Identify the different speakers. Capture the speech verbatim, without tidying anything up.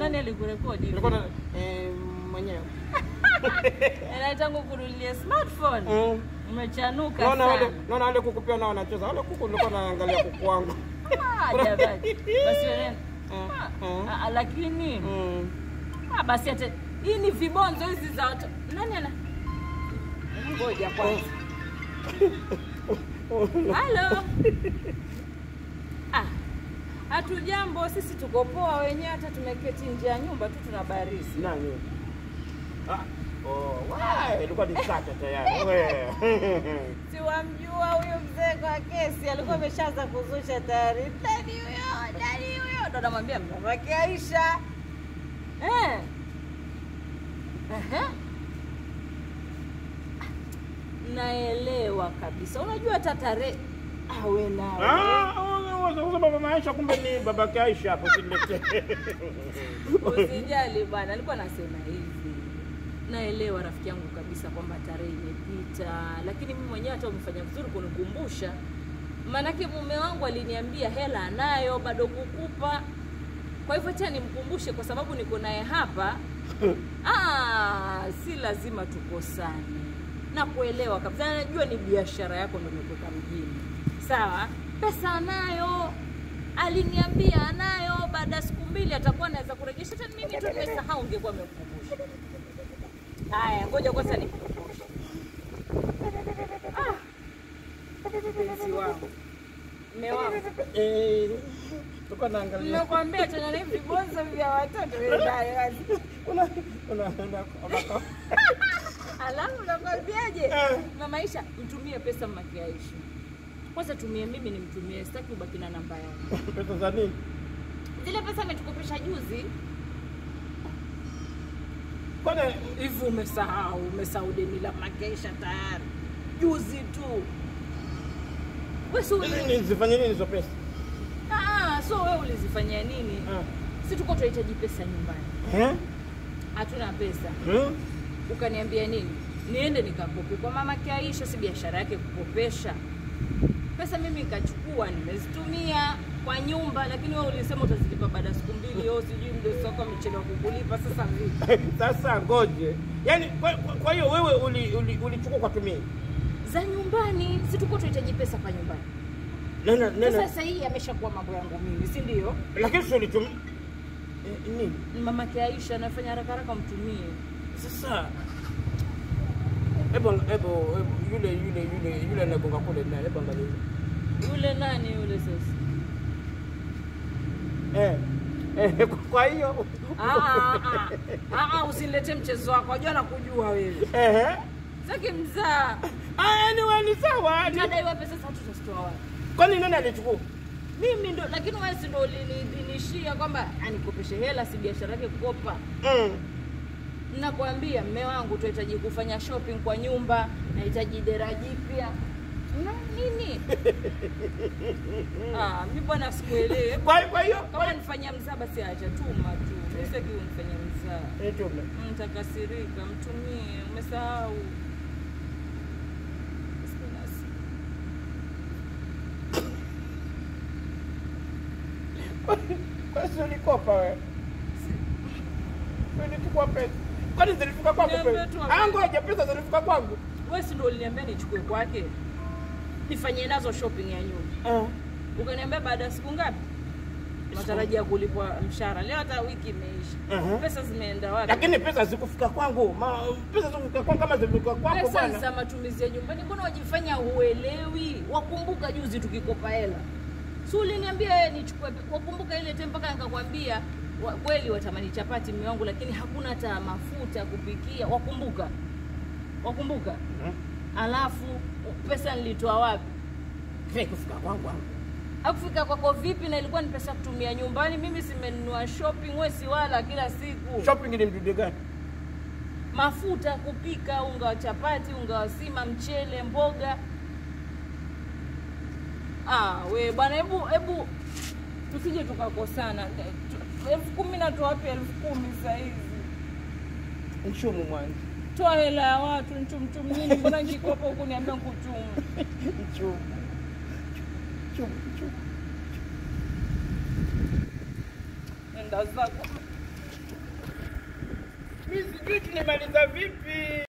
Speaker 1: Nani alikurekodi?
Speaker 2: Nilikuwa eh mwenyewe.
Speaker 1: Ela tangu kununulia smartphone.
Speaker 2: Mm.
Speaker 1: Umechanuka
Speaker 2: sana.
Speaker 1: sana.
Speaker 2: Naona naona wale kuku pia nao wanacheza. Wale kuku nilikuwa naangalia kuku wangu.
Speaker 1: Ah, jamani. Basi wewe. Ah, lakini
Speaker 2: Mm.
Speaker 1: Ah, basi hata hii ni vibonzo hizi za watu. Nani ana? Ngoja kwanza. Hello. Ah. Hatujambo, sisi tuko poa wenyewe, hata tumeketi nje ya nyumba tu tunabarizi.
Speaker 2: Nani? Ah. Oh, wai, ilikuwa ni kata tayari. Wewe.
Speaker 1: Si wamjua huyo mzee kwa kesi, alikuwa ameshaanza kuzusha tayari. Nani huyo? Nani huyo? Ndo namwambia mnamwake Aisha. Eh. Aha. Naelewa kabisa. Unajua hata tarehe awe nawe.
Speaker 2: Ah, unasema baba Aisha kumbe ni babake Aisha hapo silete.
Speaker 1: Usijali bwana, alikuwa anasema hivi. Naelewa rafiki yangu kabisa kwamba tarehe imepita, lakini mimi mwenyewe hata umefanya vizuri kunikumbusha. Manake mume wangu aliniambia hela anayo bado kukupa. Kwa hivyo acha nimkumbushe kwa sababu niko naye hapa. Ah, si lazima tukosane. Na kuelewa kabisa, najua ni biashara yako ndio umetoka mjini. Sawa? Pesa anayo. Aliniambia anayo, baada ya siku mbili atakuwa anaweza kurejesha. Hata mimi tu nimesahau, ungekuwa umekumbusha. Haya, ngoja kwanza nikukumbushe. Ah. Mpenzi wangu. Mume wangu.
Speaker 2: Eh, tulikuwa naangalia.
Speaker 1: Nakwambia tena ni vibonzo vya watoto wewe dai.
Speaker 2: Una una una.
Speaker 1: Alafu nakwambiaje? Mama Aisha, mtumie pesa Mkewe Aisha. Kwanza tumie mimi nimtumie, sitaki ubaki na namba yangu.
Speaker 2: Pesa za nini?
Speaker 1: Zile pesa ametukopesha juzi.
Speaker 2: Kwani
Speaker 1: hivi umesahau, umesahau deni la Mkewe Aisha tayari. Juzi tu. Wewe sio
Speaker 2: nini nizifanye nini hizo pesa?
Speaker 1: Ah, so wewe ulizifanyia nini?
Speaker 2: Ah.
Speaker 1: Si tuko tunahitaji pesa nyumbani.
Speaker 2: Eh?
Speaker 1: Hatuna pesa.
Speaker 2: Eh?
Speaker 1: Ukaniambia nini? Niende nikakope kwa mama Mkewe Aisha, si biashara yake kukopesha. Pesa mimi nikachukua nimezitumia kwa nyumba, lakini wewe ulisema utazilipa baada ya siku mbili. Yo sijui ndio soko amechelewa kukulipa, sasa vipi?
Speaker 2: Sasa ngoje. Yaani kwa, kwa hiyo wewe ulichukua uli, uli kwa tumii
Speaker 1: za nyumbani, si tuko tunahitaji pesa kwa nyumbani.
Speaker 2: Nena nena.
Speaker 1: Sasa hii ameshakuwa mambo yangu mimi, si ndio?
Speaker 2: Lakini sio ulitumia eh, nini?
Speaker 1: Mama Mkewe Aisha anafanya haraka haraka mtumie.
Speaker 2: Sasa Ebo ebo yule yule yule yule anagonga kule na ebo angalia.
Speaker 1: Yule nani yule sasa?
Speaker 2: Eh. Eh, kwa hiyo
Speaker 1: ah ah ah ah usilete mchezo wako. Unajua nakujua wewe.
Speaker 2: Eh.
Speaker 1: Saki mzaa.
Speaker 2: Ah, anyway ni sawa.
Speaker 1: Nadaiwa pesa sasa tutazitoa wapi?
Speaker 2: Kwani nani alichukua?
Speaker 1: Mimi ndo, lakini wewe si ndo ulinidhinishia kwamba anikopeshe hela, si biashara yake kukopa.
Speaker 2: Mm.
Speaker 1: Nakwambia mume wangu tunahitaji kufanya shopping kwa nyumba, nahitaji dera jipya. Na nini? Ah, mimi bwana sikuelewi.
Speaker 2: Kwa kwa hiyo
Speaker 1: kama nifanyia mzaa basi acha tuma tu. Sasa kiu nifanyia mzaa.
Speaker 2: Eh, tuma.
Speaker 1: Mtakasirika, mtumie, umesahau.
Speaker 2: Kwa hiyo ulikopa wewe. Wewe nilikuwa pesa. Kwani zilifika kwangu pesa? Ah, ngoja pesa zilifika kwangu.
Speaker 1: Wewe si ndio uliniambia nichukue kwake? Nifanyie nazo shopping ya nyumba.
Speaker 2: Ah.
Speaker 1: Ukaniambia baada ya siku ngapi? Natarajia kulipwa mshahara. Leo hata wiki imeisha. Uh -huh. Pesa zimeenda wapi?
Speaker 2: Lakini pesa zikufika kwangu. Ma, pesa zikufika kwangu kama zilifika kwangu bwana.
Speaker 1: Pesa za matumizi ya nyumbani mbona wajifanya huelewi? Wakumbuka juzi tukikopa hela. Si uliniambia wewe nichukue. Wakumbuka ile time mpaka nikakwambia wa, kweli watamani chapati mume wangu lakini hakuna hata mafuta kupikia. Wakumbuka? Wakumbuka? Uh -huh. Alafu pesa nilitoa wapi?
Speaker 2: Kufika kwangu.
Speaker 1: Hakufika kwako vipi na ilikuwa ni pesa kutumia nyumbani? Mimi simenunua shopping, wewe si wala kila siku.
Speaker 2: Shopping ni mdudu gani?
Speaker 1: Mafuta kupika, unga wa chapati, unga wa sima, mchele, mboga. Ah, we bwana hebu hebu tusije tukakosana. elfu kumi na toa wapi elfu kumi sasa hivi?
Speaker 2: Mchumu mwanzo.
Speaker 1: Toa hela ya watu, mchum nini? Mbona nikikopa huko niambia nikuchumu?
Speaker 2: Mchumu. Chumu, chumu.
Speaker 1: Enda zako.
Speaker 2: Vipi tunimaliza vipi?